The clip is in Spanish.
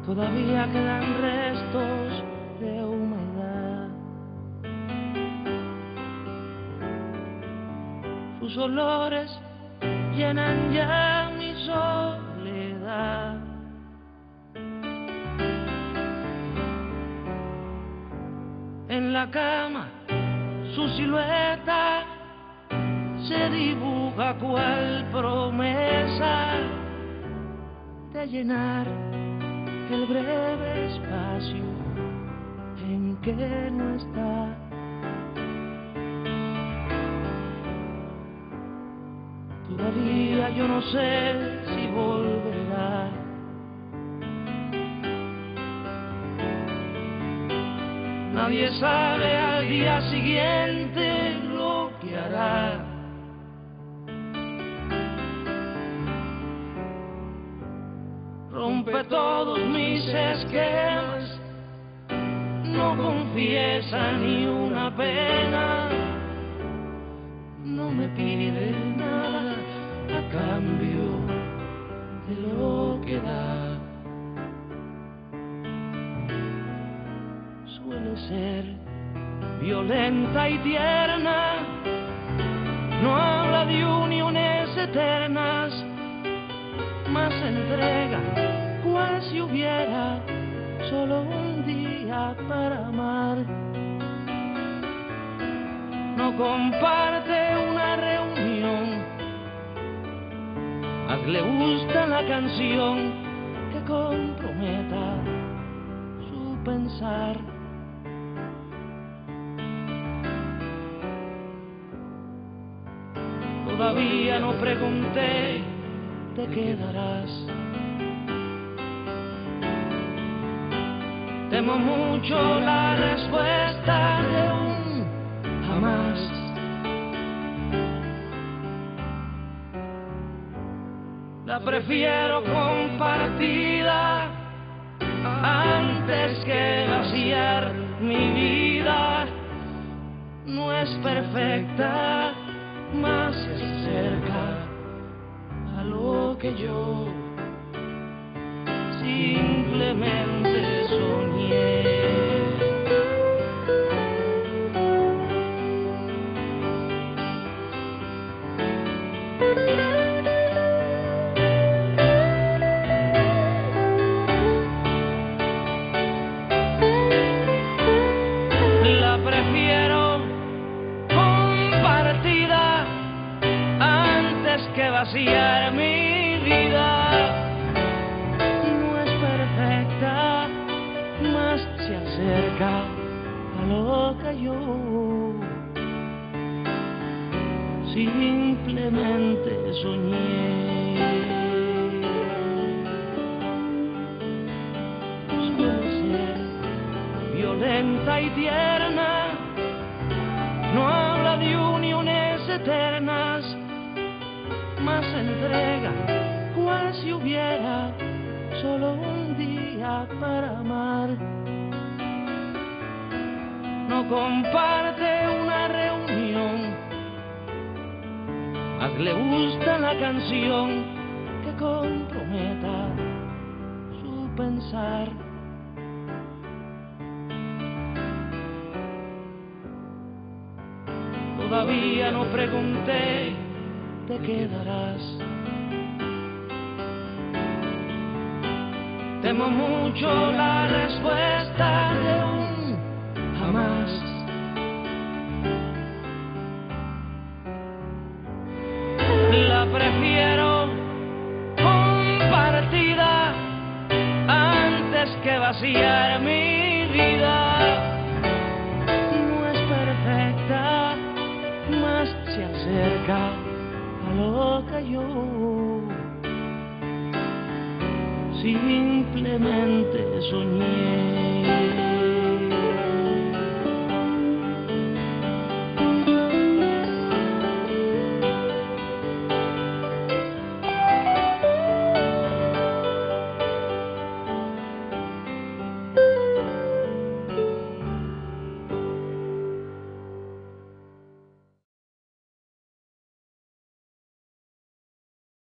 todavía quedan restos de humedad. Sus olores llenan ya mi soledad. En la cama su silueta se dibuja cual promesa de llenar el breve espacio en que no está. Todavía yo no sé si volverá. Nadie sabe al día siguiente lo que hará. Rompe todos mis esquemas, no confiesa ni una pena, no me pide nada a cambio de lo que da. Suele ser violenta y tierna, no habla de uniones eternas, más entrega cual si hubiera solo un día para amar. No comparte una reunión, más le gusta la canción que comprometa su pensar. Todavía no pregunté, ¿te quedarás? Temo mucho la respuesta de un jamás. La prefiero compartida antes que vaciar mi vida. No es perfecta, más se acerca a lo que yo simplemente soñé. La prefiero compartida antes que vaciar mi vida. No es perfecta, más se acerca a lo que yo simplemente soñé. Suele ser violenta y tierna, no habla de uniones eternas, más entrega cual si hubiera solo un día para amar. No comparte una reunión, más le gusta la canción que comprometa su pensar. Todavía no pregunté, ¿te quedarás? Temo mucho la respuesta de un jamás. La prefiero compartida antes que vaciar mi vida. No es perfecta, más se acerca a lo que yo simplemente soñé.